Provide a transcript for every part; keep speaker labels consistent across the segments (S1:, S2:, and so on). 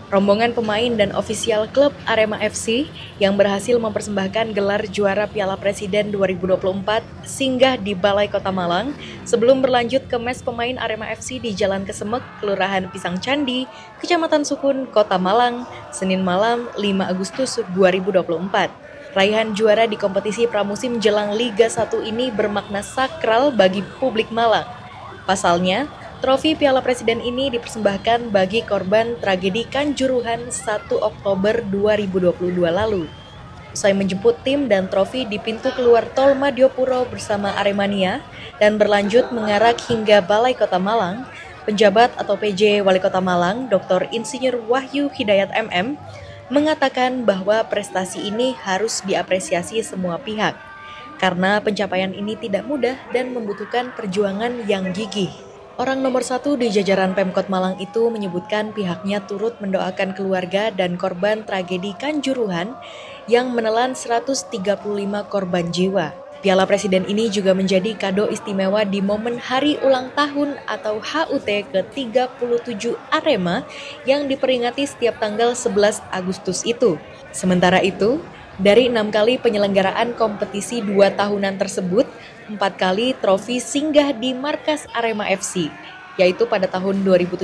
S1: Rombongan pemain dan ofisial klub Arema FC yang berhasil mempersembahkan gelar juara Piala Presiden 2024 singgah di Balai Kota Malang sebelum berlanjut ke mes pemain Arema FC di Jalan Kesemek, Kelurahan Pisang Candi, Kecamatan Sukun, Kota Malang, Senin malam 5 Agustus 2024. Raihan juara di kompetisi pramusim jelang Liga 1 ini bermakna sakral bagi publik Malang. Pasalnya, trofi Piala Presiden ini dipersembahkan bagi korban tragedi Kanjuruhan 1 Oktober 2022 lalu. Usai menjemput tim dan trofi di pintu keluar Tol Madiopuro bersama Aremania dan berlanjut mengarak hingga Balai Kota Malang, penjabat atau PJ Wali Kota Malang, Dr. Insinyur Wahyu Hidayat MM, mengatakan bahwa prestasi ini harus diapresiasi semua pihak, karena pencapaian ini tidak mudah dan membutuhkan perjuangan yang gigih. Orang nomor 1 di jajaran Pemkot Malang itu menyebutkan pihaknya turut mendoakan keluarga dan korban tragedi Kanjuruhan yang menelan 135 korban jiwa. Piala Presiden ini juga menjadi kado istimewa di momen Hari Ulang Tahun atau HUT ke-37 Arema yang diperingati setiap tanggal 11 Agustus itu. Sementara itu, dari 6 kali penyelenggaraan kompetisi 2 tahunan tersebut, 4 kali trofi singgah di markas Arema FC, yaitu pada tahun 2017,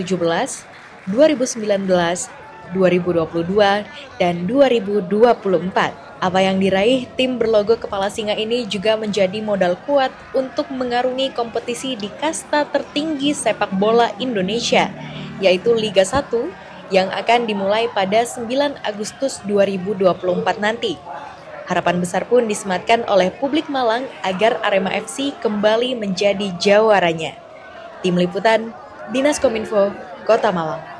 S1: 2019, 2022, dan 2024. Apa yang diraih tim berlogo kepala singa ini juga menjadi modal kuat untuk mengarungi kompetisi di kasta tertinggi sepak bola Indonesia, yaitu Liga 1, yang akan dimulai pada 9 Agustus 2024 nanti. Harapan besar pun disematkan oleh publik Malang agar Arema FC kembali menjadi jawaranya. Tim Liputan, Dinas Kominfo, Kota Malang.